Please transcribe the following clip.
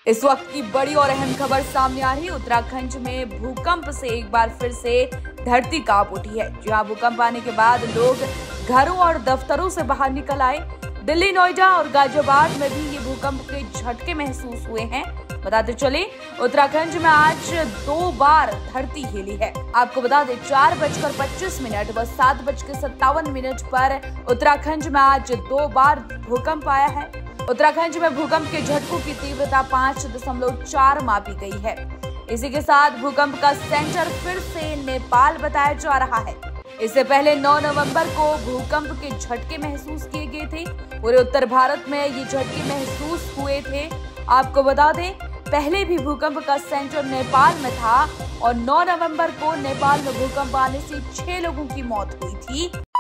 इस वक्त की बड़ी और अहम खबर सामने आ रही है। उत्तराखंड में भूकंप से एक बार फिर से धरती कांप उठी है। जहां भूकंप आने के बाद लोग घरों और दफ्तरों से बाहर निकल आए। दिल्ली, नोएडा और गाजियाबाद में भी ये भूकंप के झटके महसूस हुए हैं। बताते चले, उत्तराखंड में आज 2 बार धरती हिली है। आपको बता दें, 4:25 व 7:57 पर उत्तराखंड में आज 2 बार भूकंप आया है। उत्तराखंड में भूकंप के झटकों की तीव्रता 5.4 मापी गई है। इसी के साथ भूकंप का सेंटर फिर से नेपाल बताया जा रहा है। इससे पहले 9 नवंबर को भूकंप के झटके महसूस किए गए थे। पूरे उत्तर भारत में ये झटके महसूस हुए थे। आपको बता दें, पहले भी भूकंप का सेंटर नेपाल में था और 9 नवंबर को नेपाल में भूकंप आने से 6 लोगों की मौत हुई थी।